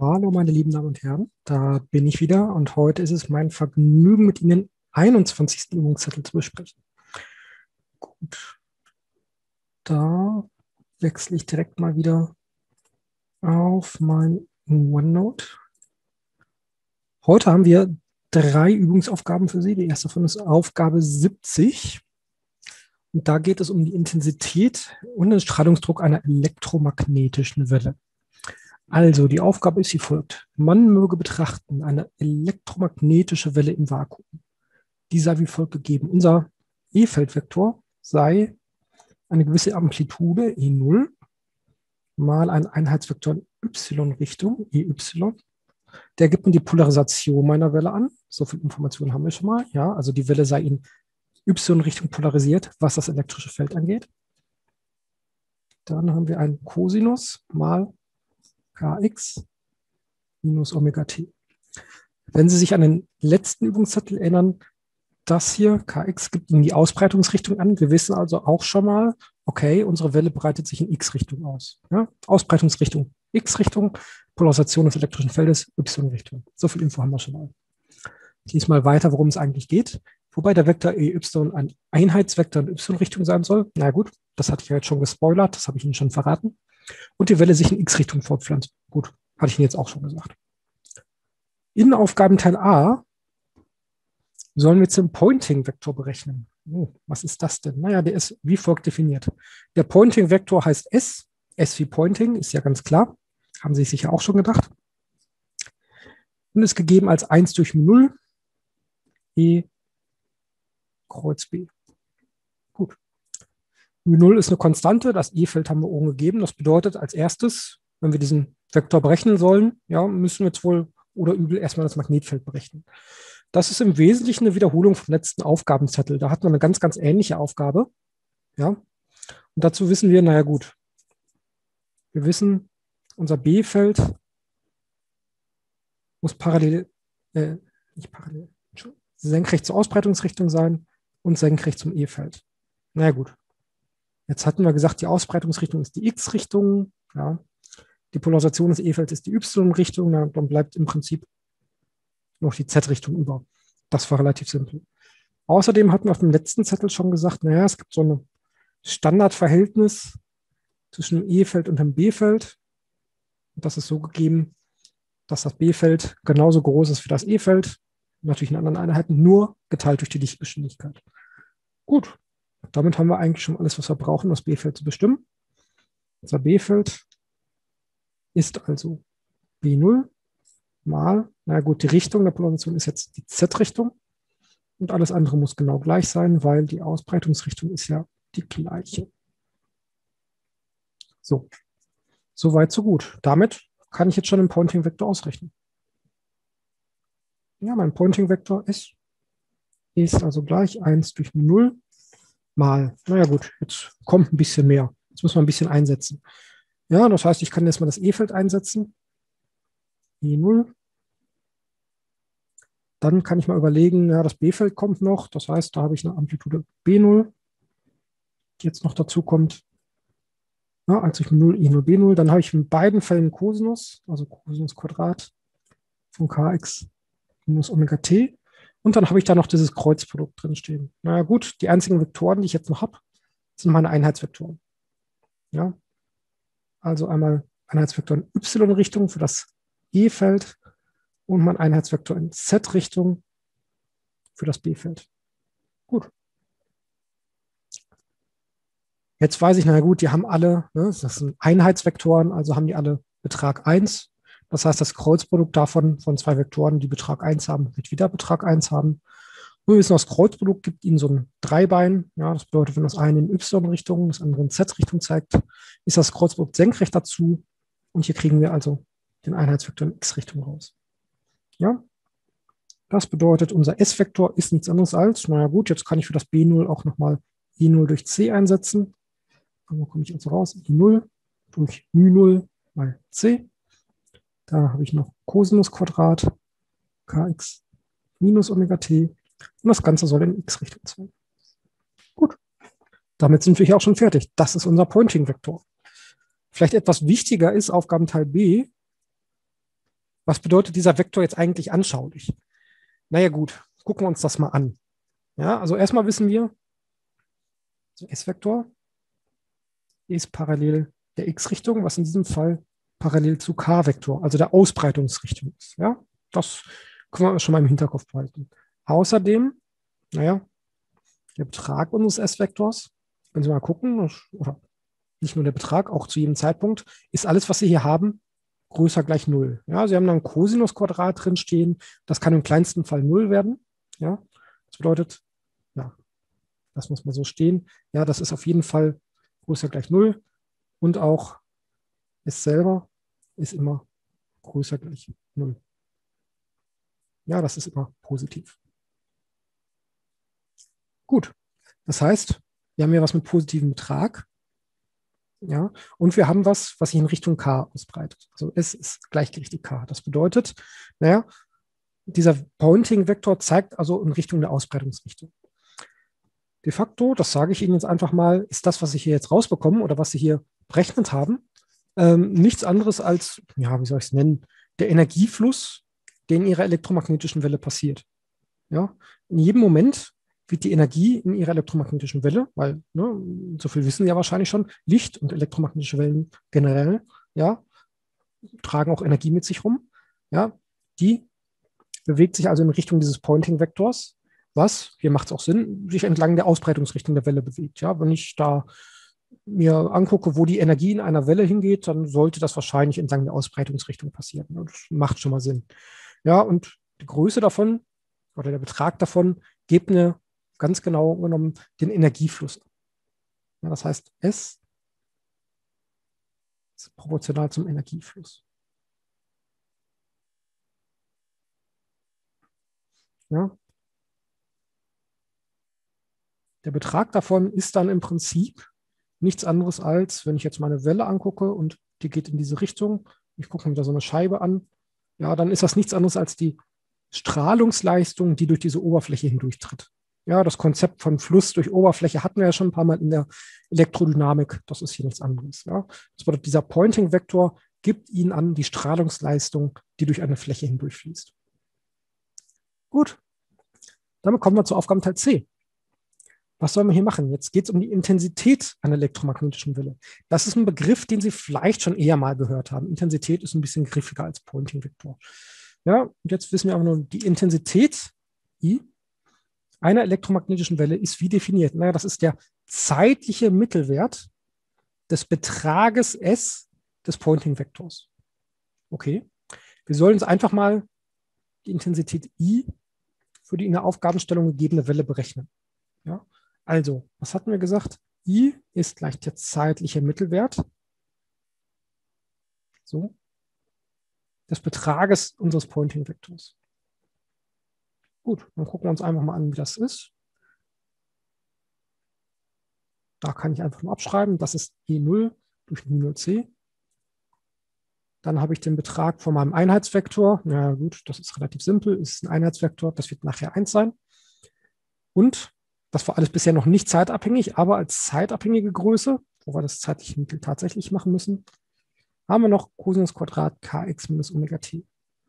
Hallo, meine lieben Damen und Herren, da bin ich wieder und heute ist es mein Vergnügen, mit Ihnen den 21. Übungszettel zu besprechen. Gut, da wechsle ich direkt mal wieder auf mein OneNote. Heute haben wir 3 Übungsaufgaben für Sie. Die erste davon ist Aufgabe 70. Und da geht es um die Intensität und den Strahlungsdruck einer elektromagnetischen Welle. Also, die Aufgabe ist wie folgt. Man möge betrachten eine elektromagnetische Welle im Vakuum. Die sei wie folgt gegeben. Unser E-Feldvektor sei eine gewisse Amplitude E0 mal ein Einheitsvektor in Y-Richtung, EY. Der gibt mir die Polarisation meiner Welle an. So viel Information haben wir schon mal. Ja, also die Welle sei in Y-Richtung polarisiert, was das elektrische Feld angeht. Dann haben wir einen Cosinus mal Kx minus Omega t. Wenn Sie sich an den letzten Übungszettel erinnern, das hier, Kx, gibt Ihnen die Ausbreitungsrichtung an. Wir wissen also auch schon mal, okay, unsere Welle breitet sich in x-Richtung aus. Ja? Ausbreitungsrichtung x-Richtung, Polarisation des elektrischen Feldes y-Richtung. So viel Info haben wir schon mal. Ich lese mal weiter, worum es eigentlich geht. Wobei der Vektor EY ein Einheitsvektor in y-Richtung sein soll. Na gut, das hatte ich ja jetzt schon gespoilert, das habe ich Ihnen schon verraten. Und die Welle sich in x-Richtung fortpflanzt. Gut, hatte ich Ihnen jetzt auch schon gesagt. In Aufgabenteil A sollen wir jetzt den Pointing-Vektor berechnen. Oh, was ist das denn? Naja, der ist wie folgt definiert. Der Pointing-Vektor heißt S. S wie Pointing, ist ja ganz klar. Haben Sie sich sicher auch schon gedacht. Und ist gegeben als 1 durch 0 E Kreuz B. Gut. μ0 ist eine Konstante, das E-Feld haben wir oben gegeben. Das bedeutet als erstes, wenn wir diesen Vektor berechnen sollen, ja, müssen wir jetzt wohl oder übel erstmal das Magnetfeld berechnen. Das ist im Wesentlichen eine Wiederholung vom letzten Aufgabenzettel. Da hatten wir eine ganz, ganz ähnliche Aufgabe. Ja. Und dazu wissen wir, naja gut, wir wissen, unser B-Feld muss senkrecht zur Ausbreitungsrichtung sein und senkrecht zum E-Feld. Naja gut. Jetzt hatten wir gesagt, die Ausbreitungsrichtung ist die X-Richtung. Ja. Die Polarisation des E-Felds ist die Y-Richtung. Dann bleibt im Prinzip noch die Z-Richtung über. Das war relativ simpel. Außerdem hatten wir auf dem letzten Zettel schon gesagt, naja, es gibt so ein Standardverhältnis zwischen dem E-Feld und dem B-Feld. Und das ist so gegeben, dass das B-Feld genauso groß ist wie das E-Feld. Natürlich in anderen Einheiten, nur geteilt durch die Lichtgeschwindigkeit. Gut, damit haben wir eigentlich schon alles, was wir brauchen, um das B-Feld zu bestimmen. Unser B-Feld ist also B0 mal, na gut, die Richtung der Polarisation ist jetzt die Z-Richtung und alles andere muss genau gleich sein, weil die Ausbreitungsrichtung ist ja die gleiche. So, soweit, so gut. Damit kann ich jetzt schon den Pointing-Vektor ausrechnen. Ja, mein Pointing-Vektor ist also gleich 1 durch 0 mal, naja gut, jetzt kommt ein bisschen mehr. Jetzt muss man ein bisschen einsetzen. Ja, das heißt, ich kann jetzt mal das E-Feld einsetzen. E0. Dann kann ich mal überlegen, ja, das B-Feld kommt noch. Das heißt, da habe ich eine Amplitude B0, die jetzt noch dazu kommt. Ja, 1 durch 0, E0, B0. Dann habe ich in beiden Fällen Cosinus, also Cosinus Quadrat von Kx minus Omega t. Und dann habe ich da noch dieses Kreuzprodukt drin stehen. Na ja, gut, die einzigen Vektoren, die ich jetzt noch habe, sind meine Einheitsvektoren. Ja, also einmal Einheitsvektor in Y-Richtung für das E-Feld und mein Einheitsvektor in Z-Richtung für das B-Feld. Gut. Jetzt weiß ich, naja gut, die haben alle, ne, das sind Einheitsvektoren, also haben die alle Betrag 1. Das heißt, das Kreuzprodukt davon, von 2 Vektoren, die Betrag 1 haben, wird wieder Betrag 1 haben. Und wir wissen, das Kreuzprodukt gibt ihnen so ein Dreibein. Ja, das bedeutet, wenn das eine in Y-Richtung, das andere in Z-Richtung zeigt, ist das Kreuzprodukt senkrecht dazu. Und hier kriegen wir also den Einheitsvektor in X-Richtung raus. Ja, das bedeutet, unser S-Vektor ist nichts anderes als, naja gut, jetzt kann ich für das B0 auch nochmal E0 durch C einsetzen. Dann komme ich also raus, E0 durch μ0 mal C. Da habe ich noch Cosinus Quadrat Kx minus Omega t. Und das Ganze soll in X-Richtung sein. Gut, damit sind wir hier auch schon fertig. Das ist unser Pointing-Vektor. Vielleicht etwas wichtiger ist Aufgabenteil B. Was bedeutet dieser Vektor jetzt eigentlich anschaulich? Naja gut, gucken wir uns das mal an. Ja, also erstmal wissen wir, so S-Vektor ist parallel der X-Richtung, was in diesem Fall parallel zu K-Vektor, also der Ausbreitungsrichtung ist. Ja, das können wir schon mal im Hinterkopf behalten. Außerdem, naja, der Betrag unseres S-Vektors, wenn Sie mal gucken, oder nicht nur der Betrag, auch zu jedem Zeitpunkt, ist alles, was Sie hier haben, größer gleich 0. Ja, Sie haben dann ein Cosinus-Quadrat drin stehen. Das kann im kleinsten Fall 0 werden. Ja, das bedeutet, ja, das muss mal so stehen. Ja, das ist auf jeden Fall größer gleich 0. Und auch S selber ist immer größer gleich 0. Ja, das ist immer positiv. Gut, das heißt, wir haben hier was mit positivem Betrag. Ja, und wir haben was sich in Richtung K ausbreitet. Also S ist gleichgerichtet K. Das bedeutet, naja, dieser Pointing-Vektor zeigt also in Richtung der Ausbreitungsrichtung. De facto, das sage ich Ihnen jetzt einfach mal, ist das, was Sie hier jetzt rausbekommen oder was Sie hier berechnet haben, nichts anderes als, ja, wie soll ich es nennen, der Energiefluss, der in Ihrer elektromagnetischen Welle passiert. Ja, in jedem Moment wird die Energie in ihrer elektromagnetischen Welle, weil, ne, so viel wissen Sie ja wahrscheinlich schon, Licht und elektromagnetische Wellen generell, ja, tragen auch Energie mit sich rum. Ja, die bewegt sich also in Richtung dieses Pointing-Vektors, was, hier macht es auch Sinn, sich entlang der Ausbreitungsrichtung der Welle bewegt. Ja, wenn ich da mir angucke, wo die Energie in einer Welle hingeht, dann sollte das wahrscheinlich entlang der Ausbreitungsrichtung passieren. Das macht schon mal Sinn. Ja, und die Größe davon oder der Betrag davon gibt mir ganz genau genommen den Energiefluss. Ja, das heißt, S ist proportional zum Energiefluss. Ja. Der Betrag davon ist dann im Prinzip nichts anderes als, wenn ich jetzt meine Welle angucke und die geht in diese Richtung, ich gucke mir da so eine Scheibe an, ja, dann ist das nichts anderes als die Strahlungsleistung, die durch diese Oberfläche hindurchtritt. Ja, das Konzept von Fluss durch Oberfläche hatten wir ja schon ein paar Mal in der Elektrodynamik. Das ist hier nichts anderes. Ja. Das bedeutet, dieser Pointing-Vektor gibt Ihnen an die Strahlungsleistung, die durch eine Fläche hindurchfließt. Gut, damit kommen wir zu Aufgabenteil C. Was sollen wir hier machen? Jetzt geht es um die Intensität einer elektromagnetischen Welle. Das ist ein Begriff, den Sie vielleicht schon eher mal gehört haben. Intensität ist ein bisschen griffiger als Pointing-Vektor. Ja, und jetzt wissen wir aber nur, die Intensität I einer elektromagnetischen Welle ist wie definiert? Naja, das ist der zeitliche Mittelwert des Betrages S des Pointing-Vektors. Okay, wir sollen uns einfach mal die Intensität I für die in der Aufgabenstellung gegebene Welle berechnen. Ja, also, was hatten wir gesagt? I ist gleich der zeitliche Mittelwert so, des Betrages unseres Pointing-Vektors. Gut, dann gucken wir uns einfach mal an, wie das ist. Da kann ich einfach nur abschreiben, das ist E0 durch μ0c. Dann habe ich den Betrag von meinem Einheitsvektor. Ja gut, das ist relativ simpel, ist ein Einheitsvektor, das wird nachher 1 sein. Und das war alles bisher noch nicht zeitabhängig, aber als zeitabhängige Größe, wo wir das zeitliche Mittel tatsächlich machen müssen, haben wir noch Cosinus Quadrat kx minus Omega t.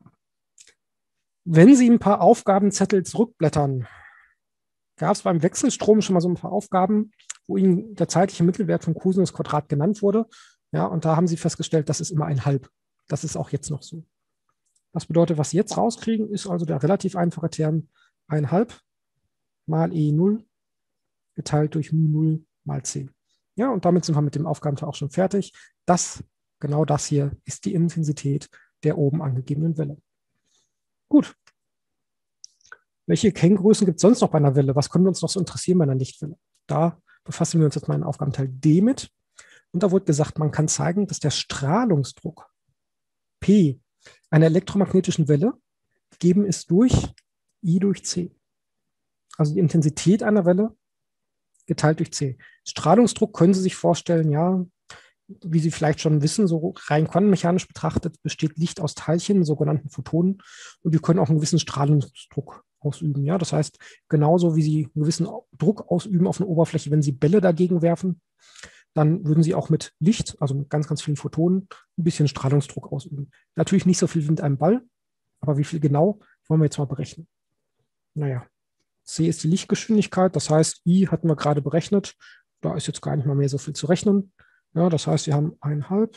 Wenn Sie ein paar Aufgabenzettel zurückblättern, gab es beim Wechselstrom schon mal so ein paar Aufgaben, wo Ihnen der zeitliche Mittelwert von Cosinus Quadrat genannt wurde. Ja, und da haben Sie festgestellt, das ist immer 1/2. Das ist auch jetzt noch so. Das bedeutet, was Sie jetzt rauskriegen, ist also der relativ einfache Term 1/2 mal E0 geteilt durch μ0 mal c. Ja, und damit sind wir mit dem Aufgabenteil auch schon fertig. Genau das hier ist die Intensität der oben angegebenen Welle. Gut. Welche Kenngrößen gibt es sonst noch bei einer Welle? Was könnte uns noch so interessieren bei einer Lichtwelle? Da befassen wir uns jetzt mal in Aufgabenteil D mit. Und da wurde gesagt, man kann zeigen, dass der Strahlungsdruck P einer elektromagnetischen Welle gegeben ist durch I durch C. Also die Intensität einer Welle geteilt durch C. Strahlungsdruck können Sie sich vorstellen, ja, wie Sie vielleicht schon wissen, so rein quantenmechanisch betrachtet, besteht Licht aus Teilchen, sogenannten Photonen, und die können auch einen gewissen Strahlungsdruck ausüben. Ja? Das heißt, genauso wie Sie einen gewissen Druck ausüben auf eine Oberfläche, wenn Sie Bälle dagegen werfen, dann würden Sie auch mit Licht, also mit ganz, ganz vielen Photonen, ein bisschen Strahlungsdruck ausüben. Natürlich nicht so viel wie mit einem Ball, aber wie viel genau, wollen wir jetzt mal berechnen. Naja, C ist die Lichtgeschwindigkeit, das heißt, I hatten wir gerade berechnet. Da ist jetzt gar nicht mal mehr so viel zu rechnen. Ja, das heißt, wir haben 1,5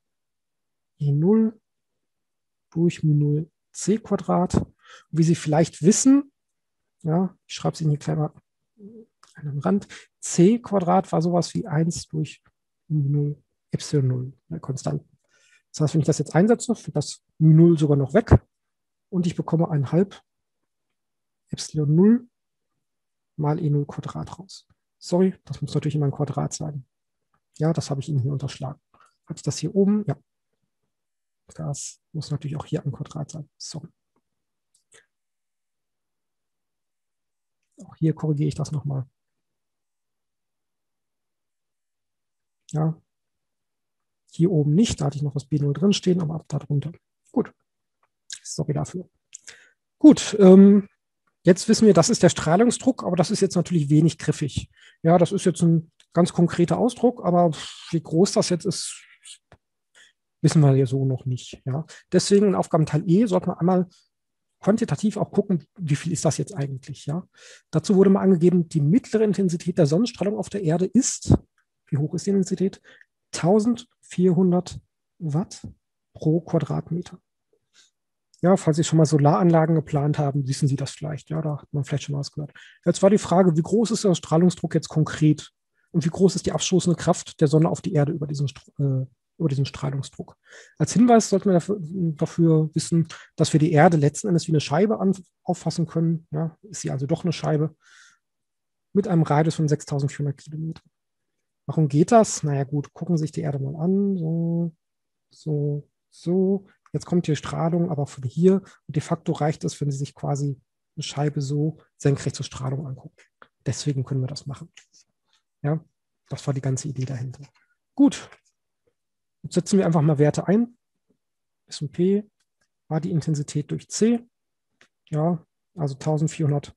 E0 durch μ0 c Quadrat. Wie Sie vielleicht wissen, ja, ich schreibe es Ihnen hier kleiner an den Rand, c Quadrat war sowas wie 1 durch μ0 y0, eine Konstante. Das heißt, wenn ich das jetzt einsetze, wird das μ0 sogar noch weg und ich bekomme 1,5 y0 mal e0 Quadrat raus. Sorry, das muss natürlich immer ein Quadrat sein. Ja, das habe ich Ihnen hier unterschlagen. Hatte ich das hier oben? Ja. Das muss natürlich auch hier ein Quadrat sein. Sorry. Auch hier korrigiere ich das nochmal. Ja. Hier oben nicht, da hatte ich noch das B0 drin stehen, aber ab da drunter. Gut. Sorry dafür. Gut, jetzt wissen wir, das ist der Strahlungsdruck, aber das ist jetzt natürlich wenig griffig. Ja, das ist jetzt ein ganz konkreter Ausdruck, aber wie groß das jetzt ist, wissen wir ja so noch nicht. Ja. Deswegen in Aufgabenteil E sollte man einmal quantitativ auch gucken, wie viel ist das jetzt eigentlich. Ja. Dazu wurde mal angegeben, die mittlere Intensität der Sonnenstrahlung auf der Erde ist, wie hoch ist die Intensität? 1400 Watt pro Quadratmeter. Ja, falls Sie schon mal Solaranlagen geplant haben, wissen Sie das vielleicht. Ja, da hat man vielleicht schon mal was gehört. Jetzt war die Frage, wie groß ist der Strahlungsdruck jetzt konkret? Und wie groß ist die abstoßende Kraft der Sonne auf die Erde über diesen Strahlungsdruck? Als Hinweis sollten wir dafür wissen, dass wir die Erde letzten Endes wie eine Scheibe auffassen können. Ja, ist sie also doch eine Scheibe mit einem Radius von 6400 Kilometern. Warum geht das? Naja gut, gucken Sie sich die Erde mal an. So, so, so. Jetzt kommt hier Strahlung, aber von hier. Und de facto reicht es, wenn Sie sich quasi eine Scheibe so senkrecht zur Strahlung angucken. Deswegen können wir das machen. Ja, das war die ganze Idee dahinter. Gut, jetzt setzen wir einfach mal Werte ein. S und P war die Intensität durch C. Ja, also 1400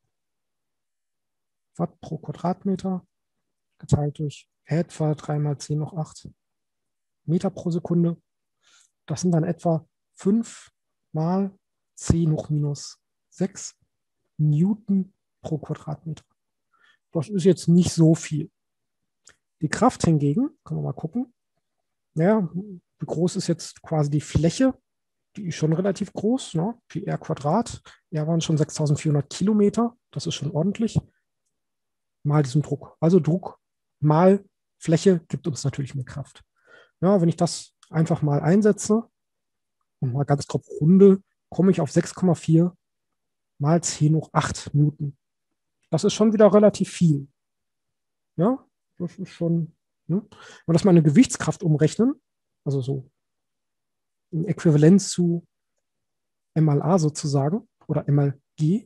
Watt pro Quadratmeter geteilt durch etwa 3 mal 10 hoch 8 Meter pro Sekunde. Das sind dann etwa 5 mal 10 hoch minus 6 Newton pro Quadratmeter. Das ist jetzt nicht so viel. Die Kraft hingegen, können wir mal gucken, naja, wie groß ist jetzt quasi die Fläche? Die ist schon relativ groß, ne? Pi r Quadrat. R waren schon 6400 Kilometer, das ist schon ordentlich. Mal diesen Druck. Also Druck mal Fläche gibt uns natürlich mehr Kraft. Ja, wenn ich das einfach mal einsetze und mal ganz grob runde, komme ich auf 6,4 mal 10 hoch 8 Newton. Das ist schon wieder relativ viel. Ja, das ist schon, ne? Wenn wir das mal eine Gewichtskraft umrechnen, also so in Äquivalenz zu M mal A sozusagen oder M mal G,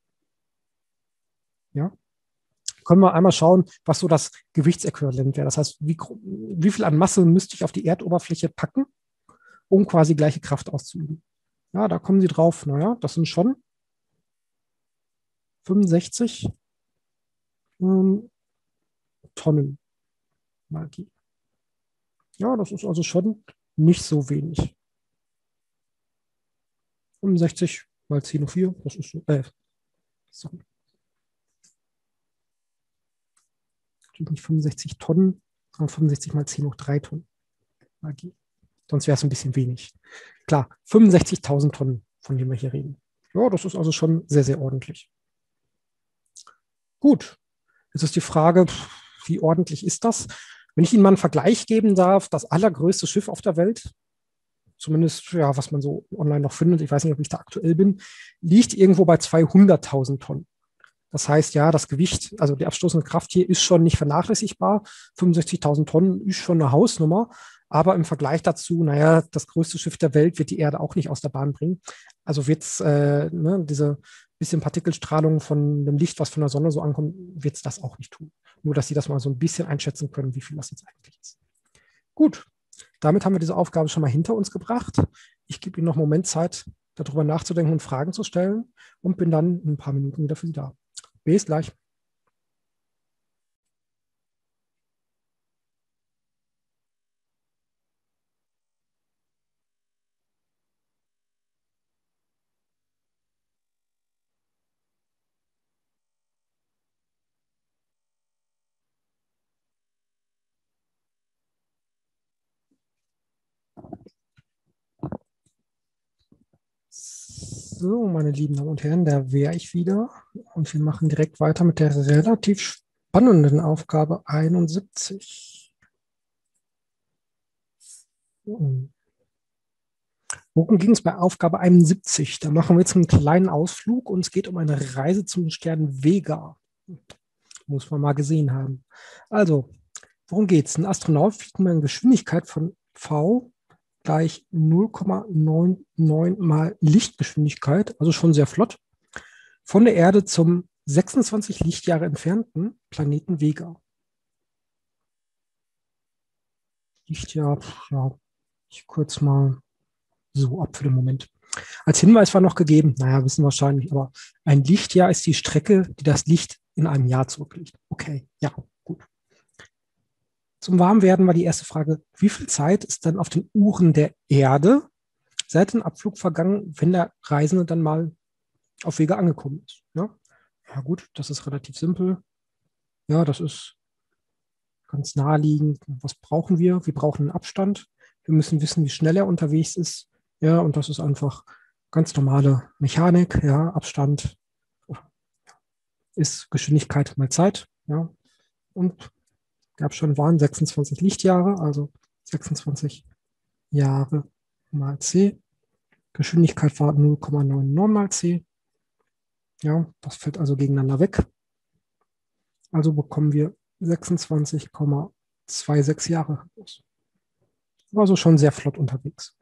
ja, können wir einmal schauen, was so das Gewichtsäquivalent wäre. Das heißt, wie viel an Masse müsste ich auf die Erdoberfläche packen, um quasi gleiche Kraft auszuüben. Ja, da kommen Sie drauf, naja, das sind schon 65 Tonnen mal G. Ja, das ist also schon nicht so wenig. 65 mal 10 hoch 4, das ist so, sorry. Natürlich nicht 65 Tonnen, sondern 65 mal 10 hoch 3 Tonnen mal G. Sonst wäre es ein bisschen wenig. Klar, 65.000 Tonnen, von denen wir hier reden. Ja, das ist also schon sehr, sehr ordentlich. Gut, jetzt ist die Frage, wie ordentlich ist das? Wenn ich Ihnen mal einen Vergleich geben darf, das allergrößte Schiff auf der Welt, zumindest ja, was man so online noch findet, ich weiß nicht, ob ich da aktuell bin, liegt irgendwo bei 200.000 Tonnen. Das heißt, ja, das Gewicht, also die abstoßende Kraft hier ist schon nicht vernachlässigbar. 65.000 Tonnen ist schon eine Hausnummer. Aber im Vergleich dazu, naja, das größte Schiff der Welt wird die Erde auch nicht aus der Bahn bringen. Also wird es, diese bisschen Partikelstrahlung von dem Licht, was von der Sonne so ankommt, wird es das auch nicht tun. Nur, dass Sie das mal so ein bisschen einschätzen können, wie viel das jetzt eigentlich ist. Gut, damit haben wir diese Aufgabe schon mal hinter uns gebracht. Ich gebe Ihnen noch einen Moment Zeit, darüber nachzudenken und Fragen zu stellen und bin dann in ein paar Minuten wieder für Sie da. Bis gleich. So, meine lieben Damen und Herren, da wäre ich wieder und wir machen direkt weiter mit der relativ spannenden Aufgabe 71. So. Worum ging es bei Aufgabe 71? Da machen wir jetzt einen kleinen Ausflug und es geht um eine Reise zum Stern Vega. Muss man mal gesehen haben. Also, worum geht es? Ein Astronaut fliegt mit einer Geschwindigkeit von v gleich 0,99 mal Lichtgeschwindigkeit, also schon sehr flott, von der Erde zum 26 Lichtjahre entfernten Planeten Vega. Lichtjahr, ja, ich kurz mal so ab für den Moment. Als Hinweis war noch gegeben, naja, wissen wahrscheinlich, aber ein Lichtjahr ist die Strecke, die das Licht in einem Jahr zurücklegt. Okay, ja, gut. Zum Warmwerden war die erste Frage, wie viel Zeit ist dann auf den Uhren der Erde seit dem Abflug vergangen, wenn der Reisende dann mal auf Vega angekommen ist? Ja gut, das ist relativ simpel. Ja, das ist ganz naheliegend. Was brauchen wir? Wir brauchen einen Abstand. Wir müssen wissen, wie schnell er unterwegs ist. Ja, und das ist einfach ganz normale Mechanik. Ja, Abstand ist Geschwindigkeit mal Zeit. Ja, und gab schon waren 26 Lichtjahre, also 26 Jahre mal c. Geschwindigkeit war 0,99 mal c. Ja, das fällt also gegeneinander weg. Also bekommen wir 26,26 Jahre. War also schon sehr flott unterwegs.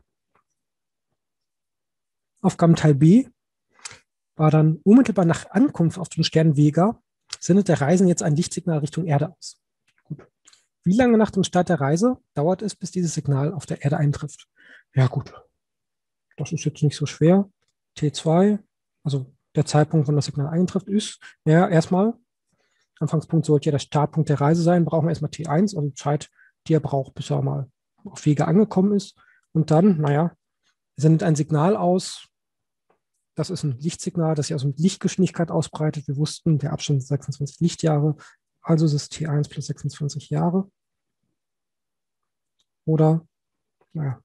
Aufgabenteil B war dann unmittelbar nach Ankunft auf dem Stern Vega sendet der Reisende jetzt ein Lichtsignal Richtung Erde aus. Gut. Wie lange nach dem Start der Reise dauert es, bis dieses Signal auf der Erde eintrifft? Ja gut, das ist jetzt nicht so schwer. T2, also der Zeitpunkt, wann das Signal eintrifft, ist, ja, erstmal, Anfangspunkt sollte ja der Startpunkt der Reise sein, brauchen wir erstmal T1, also die Zeit, die er braucht, bis er mal auf Vega angekommen ist. Und dann, naja, er sendet ein Signal aus. Das ist ein Lichtsignal, das sich also mit Lichtgeschwindigkeit ausbreitet. Wir wussten, der Abstand ist 26 Lichtjahre, also ist es T1 plus 26 Jahre. Oder, naja,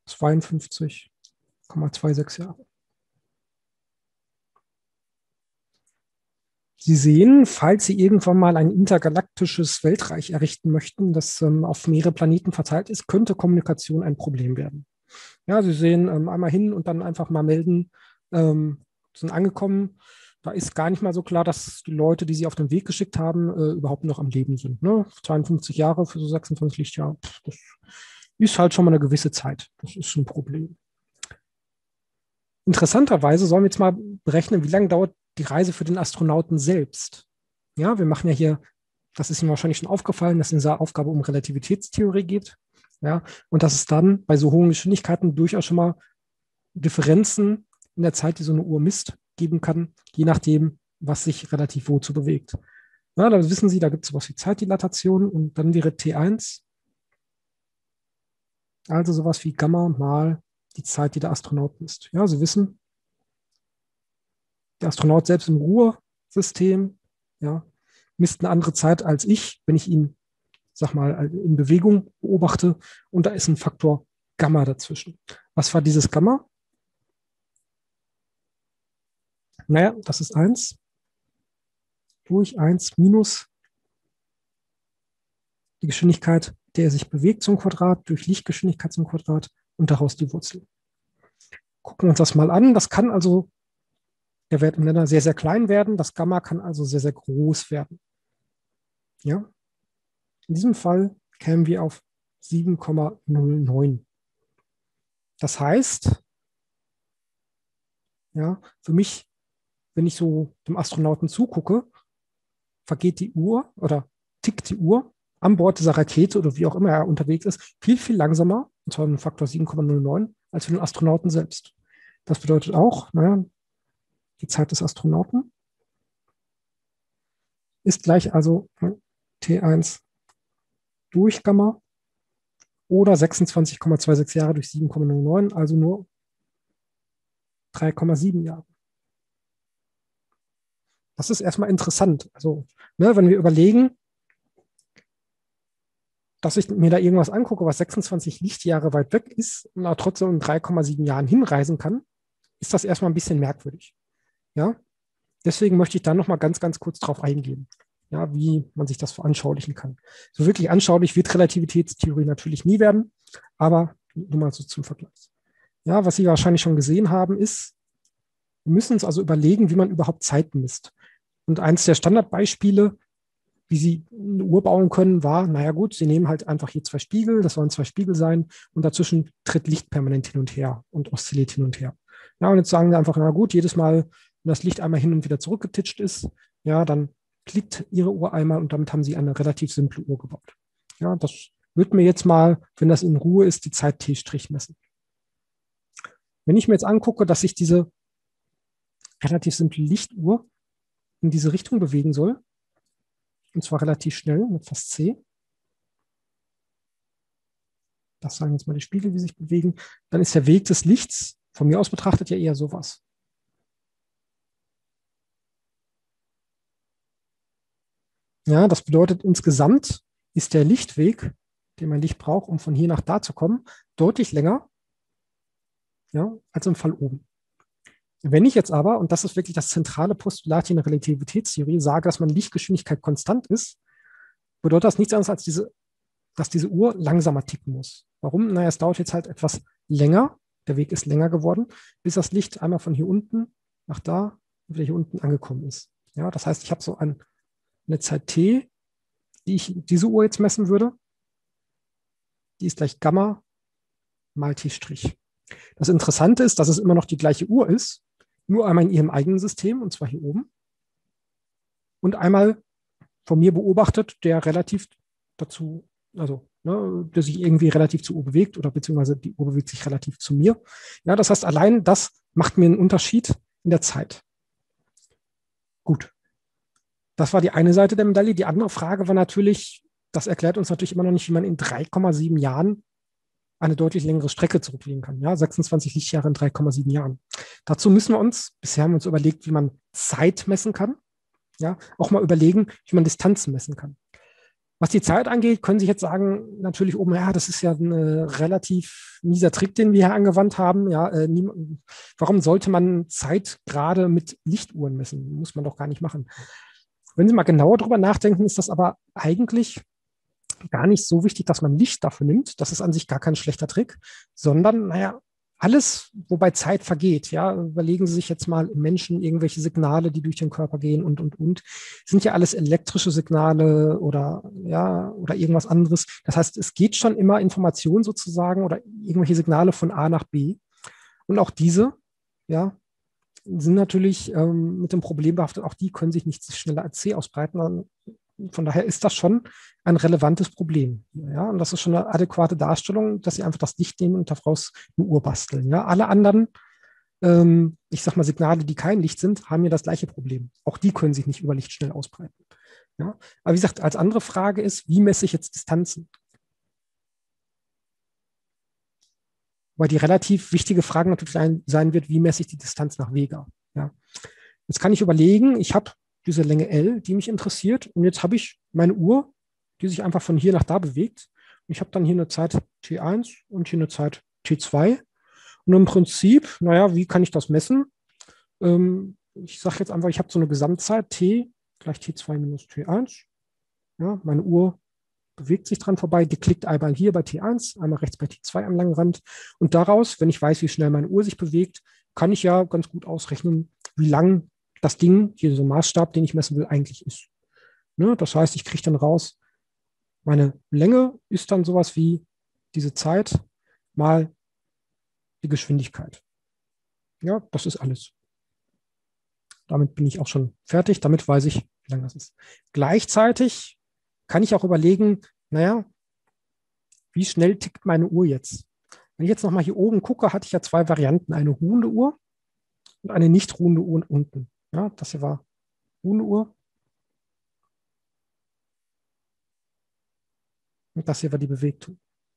52,26 Jahre. Sie sehen, falls Sie irgendwann mal ein intergalaktisches Weltreich errichten möchten, das auf mehrere Planeten verteilt ist, könnte Kommunikation ein Problem werden. Ja, Sie sehen einmal hin und dann einfach mal melden, sind angekommen. Da ist gar nicht mal so klar, dass die Leute, die Sie auf den Weg geschickt haben, überhaupt noch am Leben sind. Ne? 52 Jahre für so 26 Lichtjahre, das ist halt schon mal eine gewisse Zeit. Das ist ein Problem. Interessanterweise sollen wir jetzt mal berechnen, wie lange dauert die Reise für den Astronauten selbst. Ja, wir machen ja hier, das ist Ihnen wahrscheinlich schon aufgefallen, dass es in dieser Aufgabe um Relativitätstheorie geht. Ja, und dass es dann bei so hohen Geschwindigkeiten durchaus schon mal Differenzen in der Zeit, die so eine Uhr misst, geben kann, je nachdem, was sich relativ wozu bewegt. Ja, da wissen Sie, da gibt es sowas wie Zeitdilatation und dann wäre T1, also sowas wie Gamma mal die Zeit, die der Astronaut misst. Ja, Sie wissen, der Astronaut selbst im Ruhesystem, ja, misst eine andere Zeit als ich, wenn ich ihn, sag mal, in Bewegung beobachte. Und da ist ein Faktor Gamma dazwischen. Was war dieses Gamma? Naja, das ist 1 durch 1 minus die Geschwindigkeit, der er sich bewegt zum Quadrat, durch Lichtgeschwindigkeit zum Quadrat und daraus die Wurzel. Gucken wir uns das mal an. Das kann also der Wert im Nenner sehr, sehr klein werden. Das Gamma kann also sehr, sehr groß werden. Ja? In diesem Fall kämen wir auf 7,09. Das heißt, ja, für mich, wenn ich so dem Astronauten zugucke, vergeht die Uhr oder tickt die Uhr an Bord dieser Rakete oder wie auch immer er unterwegs ist, viel, viel langsamer, und zwar ein Faktor 7,09, als für den Astronauten selbst. Das bedeutet auch, naja, die Zeit des Astronauten ist gleich also T1 durch Gamma oder 26,26 Jahre durch 7,09, also nur 3,7 Jahre. Das ist erstmal interessant. Also, ne, wenn wir überlegen, dass ich mir da irgendwas angucke, was 26 Lichtjahre weit weg ist und trotzdem in 3,7 Jahren hinreisen kann, ist das erstmal ein bisschen merkwürdig. Ja, deswegen möchte ich da noch mal ganz, ganz kurz drauf eingehen, ja, wie man sich das veranschaulichen kann. So wirklich anschaulich wird Relativitätstheorie natürlich nie werden, aber nur mal so zum Vergleich. Ja, was Sie wahrscheinlich schon gesehen haben, ist, wir müssen uns also überlegen, wie man überhaupt Zeit misst. Und eines der Standardbeispiele, wie Sie eine Uhr bauen können, war, naja gut, Sie nehmen halt einfach hier zwei Spiegel, das sollen zwei Spiegel sein, und dazwischen tritt Licht permanent hin und her und oszilliert hin und her. Ja, und jetzt sagen Sie einfach, na gut, jedes Mal, wenn das Licht einmal hin und wieder zurückgetitscht ist, ja, dann klickt Ihre Uhr einmal und damit haben Sie eine relativ simple Uhr gebaut. Ja, das wird mir jetzt mal, wenn das in Ruhe ist, die Zeit T' messen. Wenn ich mir jetzt angucke, dass sich diese relativ simple Lichtuhr in diese Richtung bewegen soll, und zwar relativ schnell mit fast c, das sagen jetzt mal die Spiegel, wie sich bewegen, dann ist der Weg des Lichts von mir aus betrachtet ja eher sowas. Ja, das bedeutet, insgesamt ist der Lichtweg, den mein Licht braucht, um von hier nach da zu kommen, deutlich länger, ja, als im Fall oben. Wenn ich jetzt aber, und das ist wirklich das zentrale Postulat hier in der Relativitätstheorie, sage, dass meine Lichtgeschwindigkeit konstant ist, bedeutet das nichts anderes, als dass diese Uhr langsamer ticken muss. Warum? Naja, es dauert jetzt halt etwas länger, der Weg ist länger geworden, bis das Licht einmal von hier unten nach da und wieder hier unten angekommen ist. Ja, das heißt, ich habe so eine Zeit t, die ich diese Uhr jetzt messen würde, die ist gleich Gamma mal T'. Das Interessante ist, dass es immer noch die gleiche Uhr ist, nur einmal in ihrem eigenen System, und zwar hier oben, und einmal von mir beobachtet, der relativ dazu, also der sich irgendwie relativ zur Uhr bewegt oder beziehungsweise die Uhr bewegt sich relativ zu mir. Ja, das heißt, allein das macht mir einen Unterschied in der Zeit. Gut, das war die eine Seite der Medaille. Die andere Frage war natürlich, das erklärt uns natürlich immer noch nicht, wie man in 3,7 Jahren eine deutlich längere Strecke zurücklegen kann. Ja, 26 Lichtjahre in 3,7 Jahren. Dazu müssen wir uns, bisher haben wir uns überlegt, wie man Zeit messen kann. Ja, auch mal überlegen, wie man Distanzen messen kann. Was die Zeit angeht, können Sie jetzt sagen, natürlich oben, ja, das ist ja ein relativ mieser Trick, den wir hier angewandt haben. Ja, warum sollte man Zeit gerade mit Lichtuhren messen? Muss man doch gar nicht machen. Wenn Sie mal genauer drüber nachdenken, ist das aber eigentlich gar nicht so wichtig, dass man Licht dafür nimmt. Das ist an sich gar kein schlechter Trick, sondern, naja, alles, wobei Zeit vergeht, ja, überlegen Sie sich jetzt mal im Menschen irgendwelche Signale, die durch den Körper gehen und, sind ja alles elektrische Signale oder, ja, oder irgendwas anderes. Das heißt, es geht schon immer Information sozusagen oder irgendwelche Signale von A nach B. Und auch diese, ja, sind natürlich mit dem Problem behaftet, auch die können sich nicht schneller als C ausbreiten. Von daher ist das schon ein relevantes Problem. Ja, und das ist schon eine adäquate Darstellung, dass sie einfach das Licht nehmen und daraus eine Uhr basteln. Ja, alle anderen, ich sag mal, Signale, die kein Licht sind, haben ja das gleiche Problem. Auch die können sich nicht über Licht schnell ausbreiten. Ja, aber wie gesagt, als andere Frage ist, wie messe ich jetzt Distanzen? Weil die relativ wichtige Frage natürlich sein wird, wie messe ich die Distanz nach Vega? Ja. Jetzt kann ich überlegen, ich habe diese Länge L, die mich interessiert, und jetzt habe ich meine Uhr, die sich einfach von hier nach da bewegt. Und ich habe dann hier eine Zeit T1 und hier eine Zeit T2. Und im Prinzip, naja, wie kann ich das messen? Ich sage jetzt einfach, ich habe so eine Gesamtzeit T gleich T2 minus T1. Ja, meine Uhr bewegt sich dran vorbei, die klickt einmal hier bei T1, einmal rechts bei T2 am langen Rand. Und daraus, wenn ich weiß, wie schnell meine Uhr sich bewegt, kann ich ja ganz gut ausrechnen, wie lang das Ding, hier so ein Maßstab, den ich messen will, eigentlich ist. Ne? Das heißt, ich kriege dann raus, meine Länge ist dann sowas wie diese Zeit mal die Geschwindigkeit. Ja, das ist alles. Damit bin ich auch schon fertig. Damit weiß ich, wie lang das ist. Gleichzeitig kann ich auch überlegen, naja, wie schnell tickt meine Uhr jetzt? Wenn ich jetzt nochmal hier oben gucke, hatte ich ja zwei Varianten, eine ruhende Uhr und eine nicht ruhende Uhr unten. Ja, das hier war ruhende Uhr und das hier war die bewegte Uhr.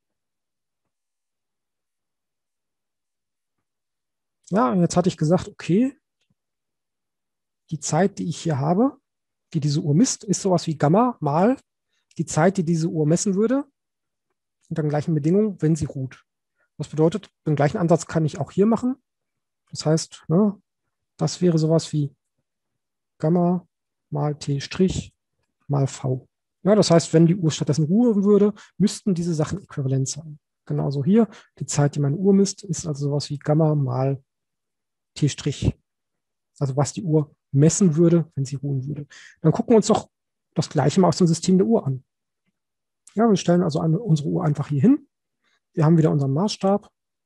Ja, und jetzt hatte ich gesagt, okay, die Zeit, die ich hier habe, die diese Uhr misst, ist sowas wie Gamma mal die Zeit, die diese Uhr messen würde, unter den gleichen Bedingungen, wenn sie ruht. Das bedeutet, den gleichen Ansatz kann ich auch hier machen. Das heißt, ne, Das wäre sowas wie Gamma mal T' mal V. Ja, das heißt, wenn die Uhr stattdessen ruhen würde, müssten diese Sachen äquivalent sein. Genauso hier, die Zeit, die meine Uhr misst, ist also sowas wie Gamma mal T'. Also was die Uhr messen würde, wenn sie ruhen würde. Dann gucken wir uns doch das Gleiche mal aus dem System der Uhr an. Ja, wir stellen also unsere Uhr einfach hier hin. Wir haben wieder unseren Maßstab.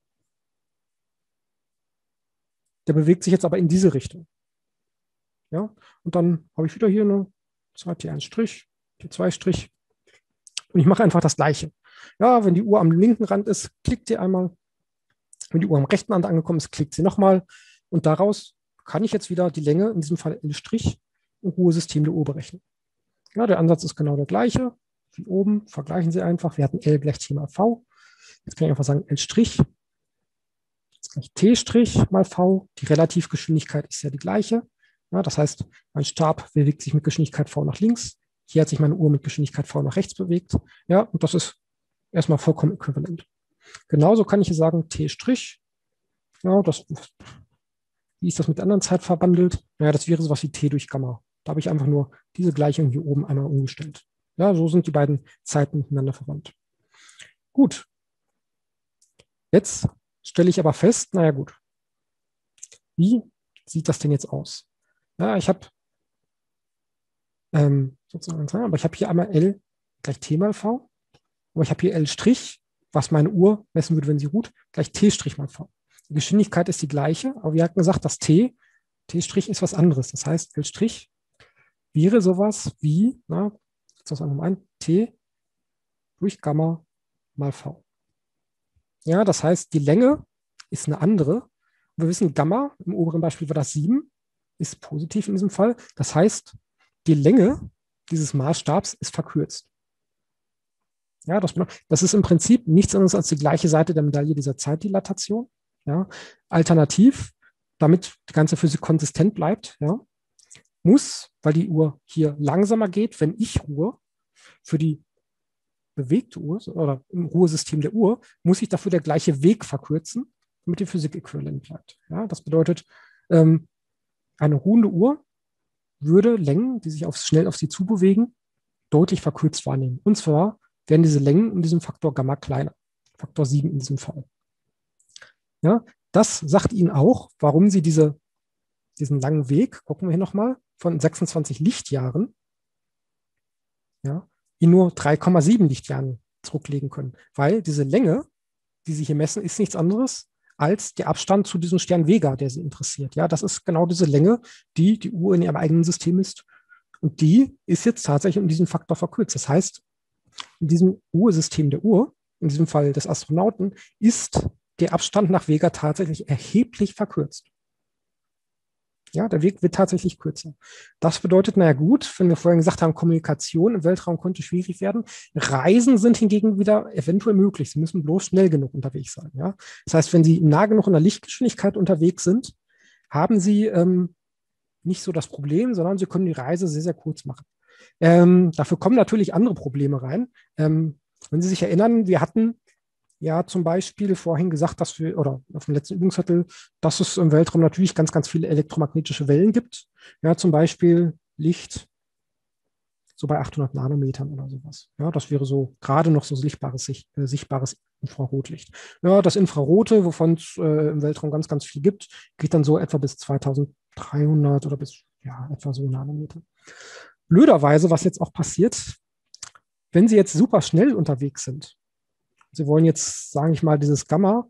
Der bewegt sich jetzt aber in diese Richtung. Ja, und dann habe ich wieder hier eine Zeit T1', T2'. Und ich mache einfach das Gleiche. Ja, wenn die Uhr am linken Rand ist, klickt sie einmal. Wenn die Uhr am rechten Rand angekommen ist, klickt sie nochmal. Und daraus kann ich jetzt wieder die Länge, in diesem Fall L', im Ruhesystem der Uhr berechnen. Ja, der Ansatz ist genau der gleiche. Wie oben, vergleichen Sie einfach. Wir hatten L gleich T mal V. Jetzt kann ich einfach sagen, L' ist gleich T' mal V. Die Relativgeschwindigkeit ist ja die gleiche. Ja, das heißt, mein Stab bewegt sich mit Geschwindigkeit V nach links. Hier hat sich meine Uhr mit Geschwindigkeit V nach rechts bewegt. Ja, und das ist erstmal vollkommen äquivalent. Genauso kann ich hier sagen, T'. Ja, wie ist das mit anderen Zeit verwandelt? Naja, das wäre sowas wie T durch Gamma. Da habe ich einfach nur diese Gleichung hier oben einmal umgestellt. Ja, so sind die beiden Zeiten miteinander verwandt. Gut. Jetzt stelle ich aber fest, naja gut, wie sieht das denn jetzt aus? Ja, ich habe aber ich habe hier einmal L gleich T mal V, aber ich habe hier L', was meine Uhr messen würde, wenn sie ruht, gleich T' mal V. Die Geschwindigkeit ist die gleiche, aber wir hatten gesagt, dass T' ist was anderes. Das heißt, L' wäre sowas wie, jetzt noch einmal ein, T durch Gamma mal V. Ja, das heißt, die Länge ist eine andere. Wir wissen, Gamma, im oberen Beispiel war das 7, ist positiv in diesem Fall. Das heißt, die Länge dieses Maßstabs ist verkürzt. Ja, das ist im Prinzip nichts anderes als die gleiche Seite der Medaille dieser Zeitdilatation. Ja. Alternativ, damit die ganze Physik konsistent bleibt, ja, muss, weil die Uhr hier langsamer geht, wenn ich ruhe, für die bewegte Uhr oder im Ruhesystem der Uhr, muss ich dafür der gleiche Weg verkürzen, damit die Physik äquivalent bleibt. Ja, das bedeutet, eine ruhende Uhr würde Längen, die sich schnell auf sie zubewegen, deutlich verkürzt wahrnehmen. Und zwar werden diese Längen in diesem Faktor Gamma kleiner. Faktor 7 in diesem Fall. Ja, das sagt Ihnen auch, warum Sie diesen langen Weg, gucken wir hier nochmal, von 26 Lichtjahren, ja, in nur 3,7 Lichtjahren zurücklegen können. Weil diese Länge, die Sie hier messen, ist nichts anderes als der Abstand zu diesem Stern Vega, der Sie interessiert. Ja, das ist genau diese Länge, die die Uhr in ihrem eigenen System ist. Und die ist jetzt tatsächlich um diesen Faktor verkürzt. Das heißt, in diesem Ursystem der Uhr, in diesem Fall des Astronauten, ist der Abstand nach Vega tatsächlich erheblich verkürzt. Ja, der Weg wird tatsächlich kürzer. Das bedeutet, naja gut, wenn wir vorhin gesagt haben, Kommunikation im Weltraum könnte schwierig werden. Reisen sind hingegen wieder eventuell möglich. Sie müssen bloß schnell genug unterwegs sein. Ja? Das heißt, wenn Sie nah genug in der Lichtgeschwindigkeit unterwegs sind, haben Sie nicht so das Problem, sondern Sie können die Reise sehr, sehr kurz machen. Dafür kommen natürlich andere Probleme rein. Wenn Sie sich erinnern, wir hatten ja zum Beispiel vorhin gesagt, dass wir, oder auf dem letzten Übungszettel, dass es im Weltraum natürlich ganz, ganz viele elektromagnetische Wellen gibt. Ja, zum Beispiel Licht so bei 800 Nanometern oder sowas. Ja, das wäre so gerade noch so sichtbares Infrarotlicht. Ja, das Infrarote, wovon es im Weltraum ganz, ganz viel gibt, geht dann so etwa bis 2300 oder bis etwa so Nanometer. Blöderweise, was jetzt auch passiert, wenn Sie jetzt super schnell unterwegs sind, Sie wollen jetzt, sage ich mal, dieses Gamma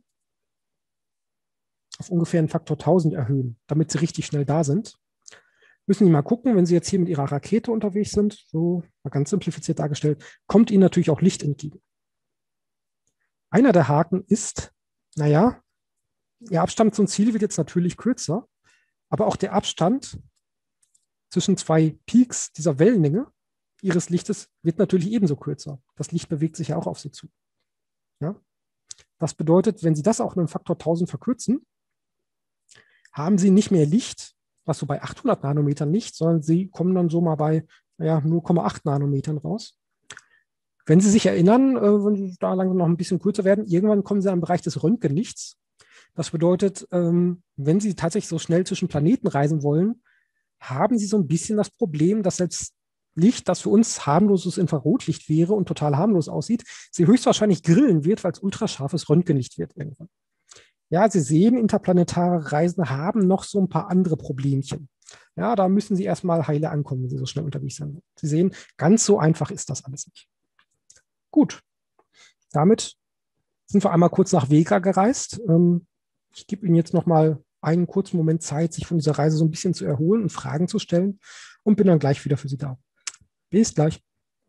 auf ungefähr einen Faktor 1000 erhöhen, damit Sie richtig schnell da sind, müssen Sie mal gucken, wenn Sie jetzt hier mit Ihrer Rakete unterwegs sind, so mal ganz simplifiziert dargestellt, kommt Ihnen natürlich auch Licht entgegen. Einer der Haken ist, naja, Ihr Abstand zum Ziel wird jetzt natürlich kürzer, aber auch der Abstand zwischen zwei Peaks dieser Wellenlänge Ihres Lichtes wird natürlich ebenso kürzer. Das Licht bewegt sich ja auch auf Sie zu. Ja? Das bedeutet, wenn Sie das auch einen Faktor 1000 verkürzen, haben Sie nicht mehr Licht, was so bei 800 Nanometern nicht, sondern Sie kommen dann so mal bei 0,8 Nanometern raus. Wenn Sie sich erinnern, wenn Sie da langsam noch ein bisschen kürzer werden, irgendwann kommen Sie am Bereich des Röntgenlichts. Das bedeutet, wenn Sie tatsächlich so schnell zwischen Planeten reisen wollen, haben Sie so ein bisschen das Problem, dass selbst Licht, das für uns harmloses Infrarotlicht wäre und total harmlos aussieht, Sie höchstwahrscheinlich grillen wird, weil es ultrascharfes Röntgenlicht wird irgendwann. Ja, Sie sehen, interplanetare Reisen haben noch so ein paar andere Problemchen. Ja, da müssen Sie erstmal heile ankommen, wenn Sie so schnell unterwegs sind. Sie sehen, ganz so einfach ist das alles nicht. Gut, damit sind wir einmal kurz nach Vega gereist. Ich gebe Ihnen jetzt noch mal einen kurzen Moment Zeit, sich von dieser Reise so ein bisschen zu erholen und Fragen zu stellen und bin dann gleich wieder für Sie da. Bis gleich.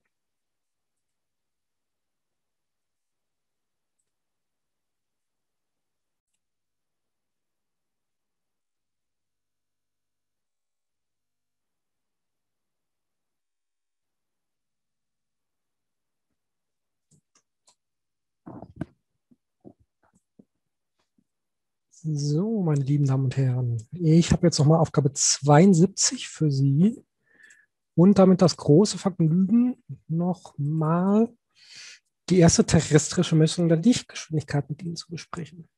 So, meine lieben Damen und Herren, ich habe jetzt nochmal Aufgabe 72 für Sie und damit das große Vergnügen, nochmal die erste terrestrische Messung der Lichtgeschwindigkeit mit Ihnen zu besprechen.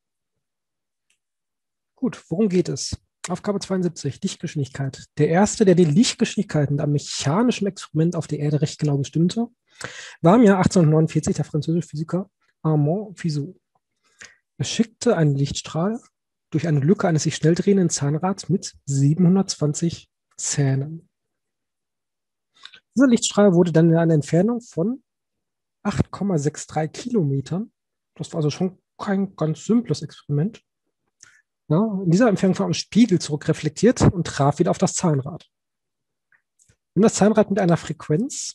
Gut, worum geht es? Aufgabe 72, Lichtgeschwindigkeit. Der erste, der die Lichtgeschwindigkeit mit einem mechanischen Experiment auf der Erde recht genau bestimmte, war im Jahr 1849 der französische Physiker Armand Fizeau. Er schickte einen Lichtstrahl durch eine Lücke eines sich schnell drehenden Zahnrads mit 720 Zähnen. Dieser Lichtstrahl wurde dann in einer Entfernung von 8,63 Kilometern, das war also schon kein ganz simples Experiment, ja, in dieser Entfernung von einem Spiegel zurückreflektiert und traf wieder auf das Zahnrad. Wenn das Zahnrad mit einer Frequenz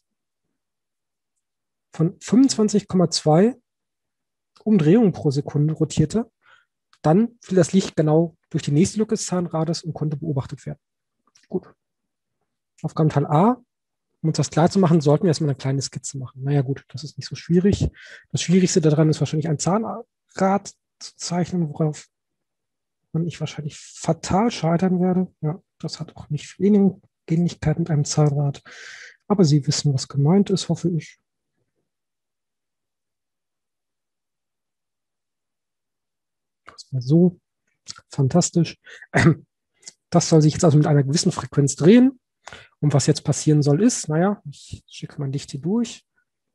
von 25,2 Umdrehungen pro Sekunde rotierte, dann fiel das Licht genau durch die nächste Lücke des Zahnrades und konnte beobachtet werden. Gut. Aufgabenteil A. Um uns das klar zu machen, sollten wir erstmal eine kleine Skizze machen. Naja gut, das ist nicht so schwierig. Das Schwierigste daran ist wahrscheinlich ein Zahnrad zu zeichnen, worauf ich wahrscheinlich fatal scheitern werde. Ja, das hat auch nicht wenig Ähnlichkeit mit einem Zahnrad. Aber Sie wissen, was gemeint ist, hoffe ich. Das war so fantastisch. Das soll sich jetzt also mit einer gewissen Frequenz drehen. Und was jetzt passieren soll, ist, naja, ich schicke mein Licht hier durch.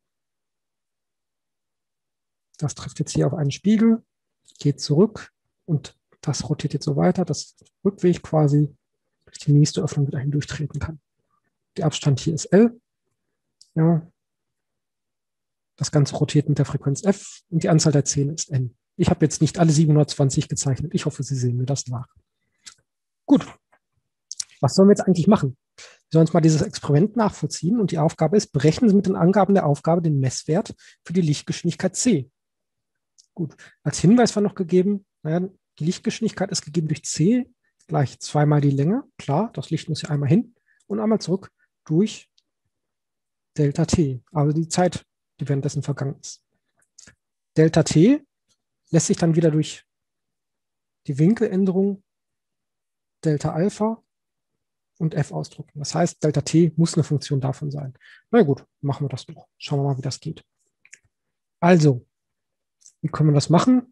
Das trifft jetzt hier auf einen Spiegel, geht zurück und das rotiert jetzt so weiter, dass Rückweg quasi durch die nächste Öffnung wieder hindurchtreten kann. Der Abstand hier ist L. Ja. Das Ganze rotiert mit der Frequenz F und die Anzahl der Zähne ist N. Ich habe jetzt nicht alle 720 gezeichnet. Ich hoffe, Sie sehen mir das nach. Gut. Was sollen wir jetzt eigentlich machen? Wir sollen uns mal dieses Experiment nachvollziehen und die Aufgabe ist, berechnen Sie mit den Angaben der Aufgabe den Messwert für die Lichtgeschwindigkeit c. Gut, als Hinweis war noch gegeben, naja, die Lichtgeschwindigkeit ist gegeben durch c gleich zweimal die Länge. Klar, das Licht muss ja einmal hin und einmal zurück durch Delta t, also die Zeit, die währenddessen vergangen ist. Delta t lässt sich dann wieder durch die Winkeländerung Delta Alpha und f ausdrücken. Das heißt, Delta t muss eine Funktion davon sein. Na gut, machen wir das doch. Schauen wir mal, wie das geht. Also, wie können wir das machen?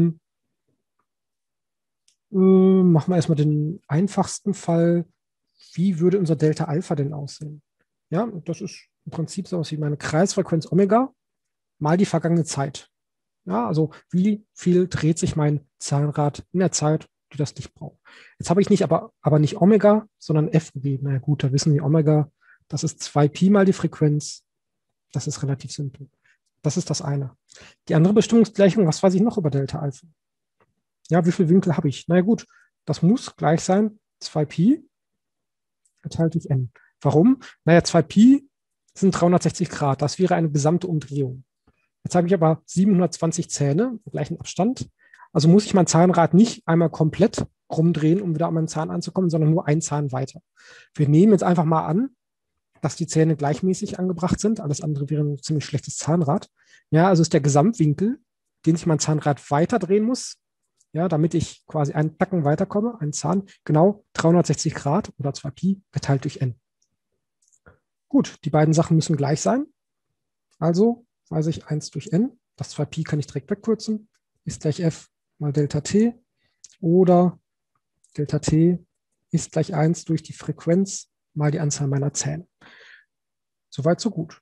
Machen wir erstmal den einfachsten Fall. Wie würde unser Delta Alpha denn aussehen? Ja, das ist im Prinzip so was wie meine Kreisfrequenz Omega mal die vergangene Zeit. Ja, also wie viel dreht sich mein Zahnrad in der Zeit, die das Licht braucht. Jetzt habe ich nicht aber nicht Omega, sondern F gegeben. Na ja, gut, da wissen wir Omega, das ist 2Pi mal die Frequenz. Das ist relativ simpel. Das ist das eine. Die andere Bestimmungsgleichung, was weiß ich noch über Delta Alpha? Ja, wie viel Winkel habe ich? Na ja, gut, das muss gleich sein 2Pi geteilt durch n. Warum? Naja, 2Pi sind 360 Grad. Das wäre eine gesamte Umdrehung. Jetzt habe ich aber 720 Zähne im gleichen Abstand. Also muss ich mein Zahnrad nicht einmal komplett rumdrehen, um wieder an meinen Zahn anzukommen, sondern nur einen Zahn weiter. Wir nehmen jetzt einfach mal an, dass die Zähne gleichmäßig angebracht sind. Alles andere wäre ein ziemlich schlechtes Zahnrad. Ja, also ist der Gesamtwinkel, den ich mein Zahnrad weiter drehen muss, ja, damit ich quasi einen Tacken weiterkomme, einen Zahn, genau 360 Grad oder 2Pi geteilt durch n. Gut, die beiden Sachen müssen gleich sein. Also weiß ich 1 durch n, das 2Pi kann ich direkt wegkürzen, ist gleich f mal Delta t. Oder Delta T ist gleich 1 durch die Frequenz mal die Anzahl meiner Zähne. Soweit, so gut.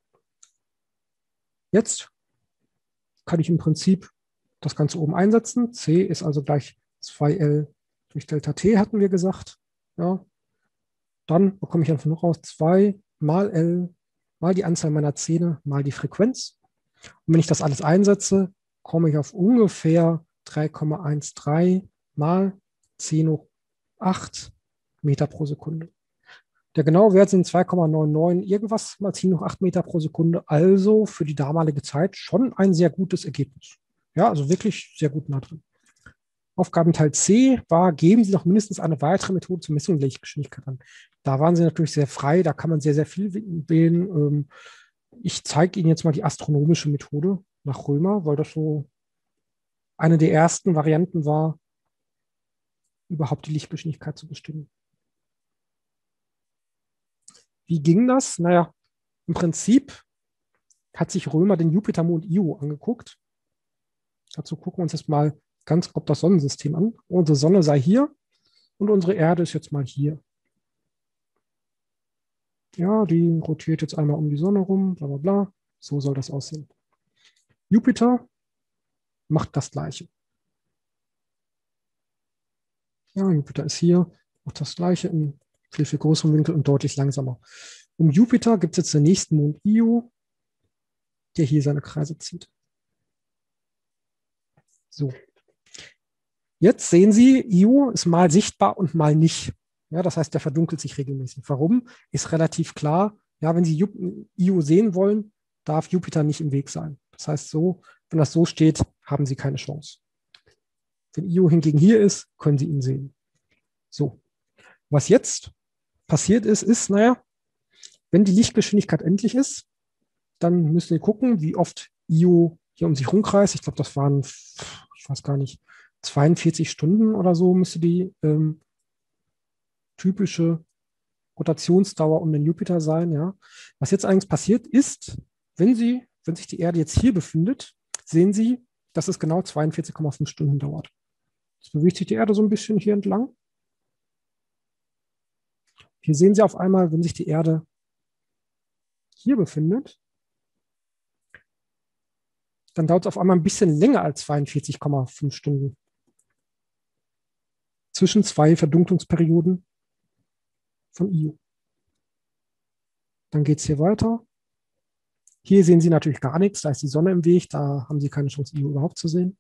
Jetzt kann ich im Prinzip das Ganze oben einsetzen. C ist also gleich 2L durch Delta T, hatten wir gesagt. Ja. Dann bekomme ich einfach nur raus 2 mal L mal die Anzahl meiner Zähne mal die Frequenz. Und wenn ich das alles einsetze, komme ich auf ungefähr 3,13 mal 10 hoch 8 Meter pro Sekunde. Der genaue Wert sind 2,99 irgendwas mal 10 hoch 8 Meter pro Sekunde. Also für die damalige Zeit schon ein sehr gutes Ergebnis. Ja, also wirklich sehr gut nah drin. Aufgabenteil C war, geben Sie noch mindestens eine weitere Methode zur Messung der Lichtgeschwindigkeit an. Da waren Sie natürlich sehr frei, da kann man sehr, sehr viel wählen. Ich zeige Ihnen jetzt mal die astronomische Methode nach Römer, weil das so eine der ersten Varianten war, überhaupt die Lichtgeschwindigkeit zu bestimmen. Wie ging das? Naja, im Prinzip hat sich Römer den Jupitermond Io angeguckt. Dazu gucken wir uns jetzt mal ganz grob das Sonnensystem an. Unsere Sonne sei hier und unsere Erde ist jetzt mal hier. Ja, die rotiert jetzt einmal um die Sonne rum, bla bla bla. So soll das aussehen. Jupiter macht das Gleiche. Ja, Jupiter ist hier, macht das Gleiche in viel, viel größerem Winkel und deutlich langsamer. Um Jupiter gibt es jetzt den nächsten Mond Io, der hier seine Kreise zieht. So. Jetzt sehen Sie, Io ist mal sichtbar und mal nicht. Ja, das heißt, der verdunkelt sich regelmäßig. Warum? Ist relativ klar. Ja, wenn Sie Io sehen wollen, darf Jupiter nicht im Weg sein. Das heißt, so, wenn das so steht, haben Sie keine Chance. Wenn Io hingegen hier ist, können Sie ihn sehen. So. Was jetzt passiert ist, naja, wenn die Lichtgeschwindigkeit endlich ist, dann müssen wir gucken, wie oft Io hier um sich rumkreist. Ich glaube, das waren, ich weiß gar nicht, 42 Stunden oder so müsste die typische Rotationsdauer um den Jupiter sein. Ja. Was jetzt eigentlich passiert ist, wenn sich die Erde jetzt hier befindet, sehen Sie, dass es genau 42,5 Stunden dauert. Jetzt bewegt sich die Erde so ein bisschen hier entlang. Hier sehen Sie auf einmal, wenn sich die Erde hier befindet, dann dauert es auf einmal ein bisschen länger als 42,5 Stunden. Zwischen zwei Verdunklungsperioden von Io. Dann geht es hier weiter. Hier sehen Sie natürlich gar nichts, da ist die Sonne im Weg, da haben Sie keine Chance, Io überhaupt zu sehen.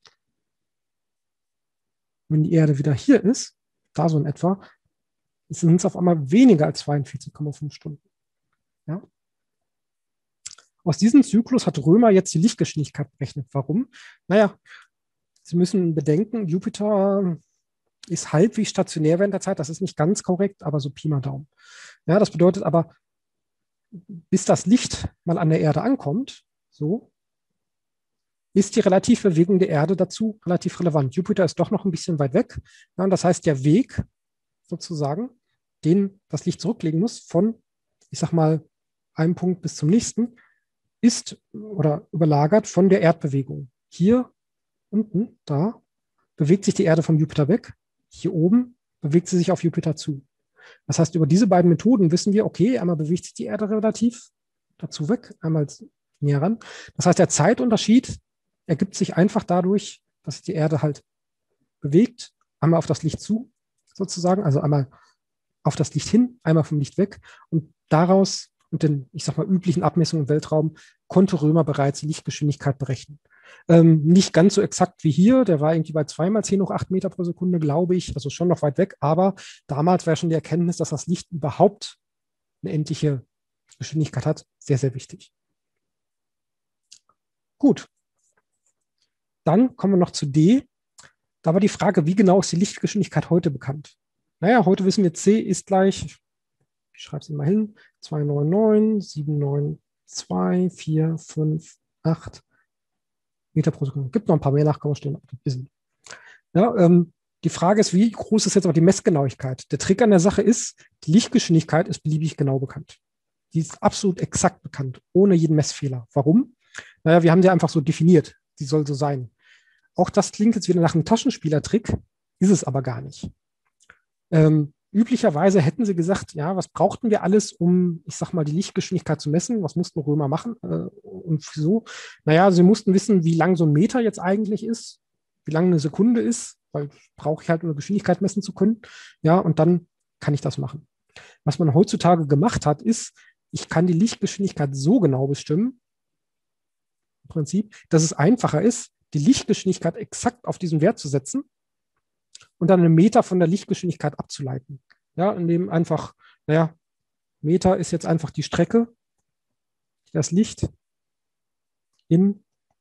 Wenn die Erde wieder hier ist, da so in etwa, sind es auf einmal weniger als 42,5 Stunden. Ja? Aus diesem Zyklus hat Römer jetzt die Lichtgeschwindigkeit berechnet. Warum? Naja, Sie müssen bedenken, Jupiter ist halbwegs stationär während der Zeit. Das ist nicht ganz korrekt, aber so Pi mal Daumen. Ja, das bedeutet aber, bis das Licht mal an der Erde ankommt, so, ist die Relativbewegung der Erde dazu relativ relevant. Jupiter ist doch noch ein bisschen weit weg. Ja, und das heißt, der Weg sozusagen, den das Licht zurücklegen muss, von, ich sag mal, einem Punkt bis zum nächsten, ist oder überlagert von der Erdbewegung. Hier unten, da, bewegt sich die Erde vom Jupiter weg. Hier oben bewegt sie sich auf Jupiter zu. Das heißt, über diese beiden Methoden wissen wir, okay, einmal bewegt sich die Erde relativ dazu weg, einmal näher ran. Das heißt, der Zeitunterschied ergibt sich einfach dadurch, dass sich die Erde halt bewegt, einmal auf das Licht zu, sozusagen, also einmal auf das Licht hin, einmal vom Licht weg. Und daraus und den, ich sag mal, üblichen Abmessungen im Weltraum konnte Römer bereits die Lichtgeschwindigkeit berechnen. Nicht ganz so exakt wie hier, der war irgendwie bei 2 mal 10 hoch 8 Meter pro Sekunde, glaube ich, also schon noch weit weg, aber damals war schon die Erkenntnis, dass das Licht überhaupt eine endliche Geschwindigkeit hat, sehr, sehr wichtig. Gut, dann kommen wir noch zu D. Da war die Frage, wie genau ist die Lichtgeschwindigkeit heute bekannt? Naja, heute wissen wir, C ist gleich, ich schreibe es mal hin, 299, 792, 4, 5, 8 Meter pro Sekunde. Gibt noch ein paar mehr Nachkommastellen. Ja, die Frage ist, wie groß ist jetzt aber die Messgenauigkeit? Der Trick an der Sache ist, die Lichtgeschwindigkeit ist beliebig genau bekannt. Die ist absolut exakt bekannt, ohne jeden Messfehler. Warum? Naja, wir haben die einfach so definiert. Die soll so sein. Auch das klingt jetzt wieder nach einem Taschenspielertrick. Ist es aber gar nicht. Üblicherweise hätten sie gesagt, ja, was brauchten wir alles, um, ich sag mal, die Lichtgeschwindigkeit zu messen? Was mussten Römer machen? Und wieso? Naja, sie mussten wissen, wie lang so ein Meter jetzt eigentlich ist, wie lang eine Sekunde ist, weil brauche ich halt, um eine Geschwindigkeit messen zu können. Ja, und dann kann ich das machen. Was man heutzutage gemacht hat, ist, ich kann die Lichtgeschwindigkeit so genau bestimmen, im Prinzip, dass es einfacher ist, die Lichtgeschwindigkeit exakt auf diesen Wert zu setzen und dann einen Meter von der Lichtgeschwindigkeit abzuleiten. Ja, indem einfach, naja, Meter ist jetzt einfach die Strecke, das Licht in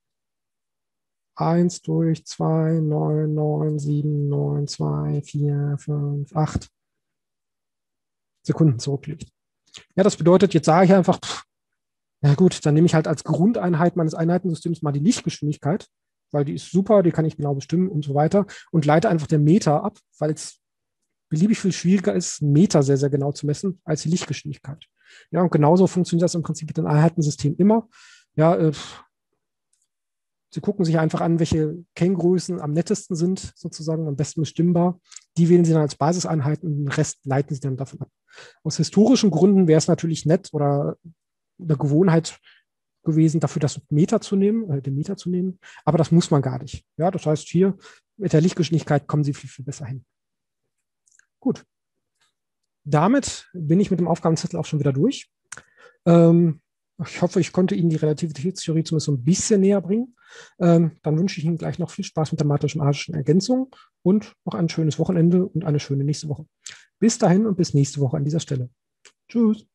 1 durch 2, 9, 9, 7, 9, 2, 4, 5, 8 Sekunden zurückliegt. Ja, das bedeutet, jetzt sage ich einfach, na gut, dann nehme ich halt als Grundeinheit meines Einheitensystems mal die Lichtgeschwindigkeit, weil die ist super, die kann ich genau bestimmen und so weiter und leite einfach den Meter ab, weil es beliebig viel schwieriger ist, einen Meter sehr, sehr genau zu messen als die Lichtgeschwindigkeit. Ja, und genauso funktioniert das im Prinzip mit dem Einheitensystem immer. Ja, Sie gucken sich einfach an, welche Kenngrößen am nettesten sind, sozusagen am besten bestimmbar. Die wählen Sie dann als Basiseinheiten und den Rest leiten Sie dann davon ab. Aus historischen Gründen wäre es natürlich nett oder eine Gewohnheit gewesen, dafür das Meter zu nehmen, den Meter zu nehmen. Aber das muss man gar nicht. Ja, das heißt, hier mit der Lichtgeschwindigkeit kommen Sie viel, viel besser hin. Gut. Damit bin ich mit dem Aufgabenzettel auch schon wieder durch. Ich hoffe, ich konnte Ihnen die Relativitätstheorie zumindest so ein bisschen näher bringen. Dann wünsche ich Ihnen gleich noch viel Spaß mit der mathematischen Ergänzung und noch ein schönes Wochenende und eine schöne nächste Woche. Bis dahin und bis nächste Woche an dieser Stelle. Tschüss.